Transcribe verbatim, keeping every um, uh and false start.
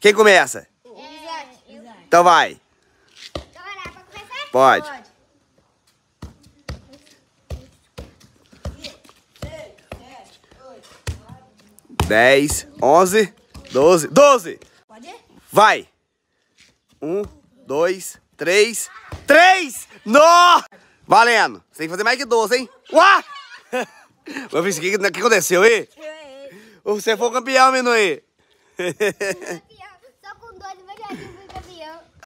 Quem começa? É, eu. Então vai. Então vai lá, pode começar? Pode. Pode. dez, onze, doze, doze. Pode ir? Vai. Um, dois, três. Três! Nó! Valendo. Você tem que fazer mais que doze, hein? Uá! Mas o que, que aconteceu aí? Você foi o campeão, Minuí.